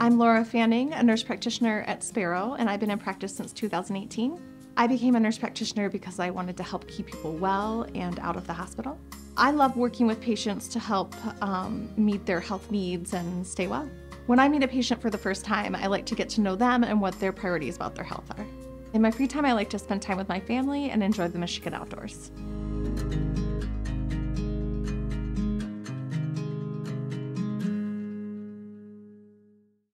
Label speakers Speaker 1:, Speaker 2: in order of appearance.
Speaker 1: I'm Laura Fanning, a nurse practitioner at Sparrow, and I've been in practice since 2018. I became a nurse practitioner because I wanted to help keep people well and out of the hospital. I love working with patients to help meet their health needs and stay well. When I meet a patient for the first time, I like to get to know them and what their priorities about their health are. In my free time, I like to spend time with my family and enjoy the Michigan outdoors.